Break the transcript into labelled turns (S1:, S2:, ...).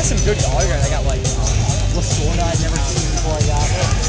S1: some good dogs. I got like Lasorda I'd never seen before I got.